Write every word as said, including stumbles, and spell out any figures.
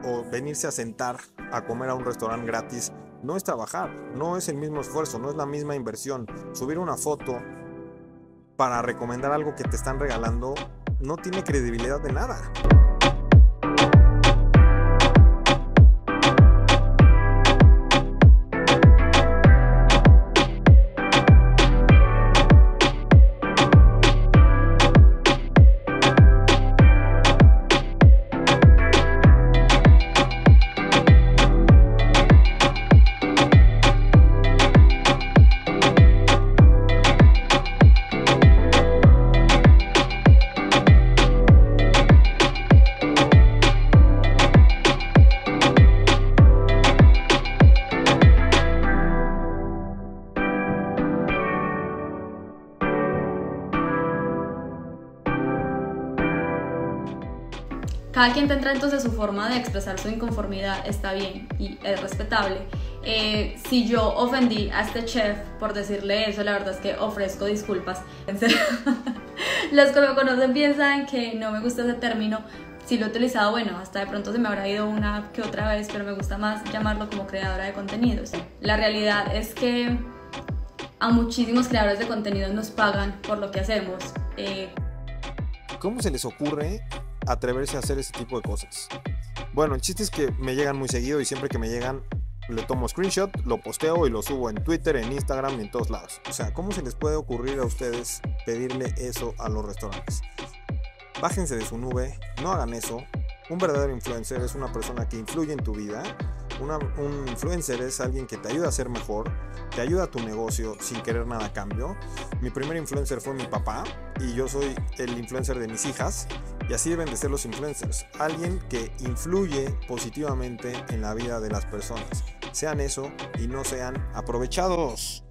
o venirse a sentar a comer a un restaurante gratis no es trabajar, no es el mismo esfuerzo, no es la misma inversión. Subir una foto para recomendar algo que te están regalando no tiene credibilidad de nada. Cada quien tendrá entonces su forma de expresar su inconformidad, está bien y es respetable. Eh, si yo ofendí a este chef por decirle eso, la verdad es que ofrezco disculpas. En serio. Los que me conocen bien saben que no me gusta ese término. Si lo he utilizado, bueno, hasta de pronto se me habrá ido una que otra vez, pero me gusta más llamarlo como creadora de contenidos. La realidad es que a muchísimos creadores de contenidos nos pagan por lo que hacemos. Eh, ¿Cómo se les ocurre atreverse a hacer ese tipo de cosas? Bueno, el chiste es que me llegan muy seguido y siempre que me llegan le tomo screenshot, lo posteo y lo subo en Twitter, en Instagram y en todos lados. O sea, ¿cómo se les puede ocurrir a ustedes pedirle eso a los restaurantes? Bájense de su nube, no hagan eso. Un verdadero influencer es una persona que influye en tu vida. Una, un influencer es alguien que te ayuda a ser mejor, te ayuda a tu negocio sin querer nada a cambio. Mi primer influencer fue mi papá y yo soy el influencer de mis hijas, y así deben de ser los influencers, alguien que influye positivamente en la vida de las personas. Sean eso y no sean aprovechados.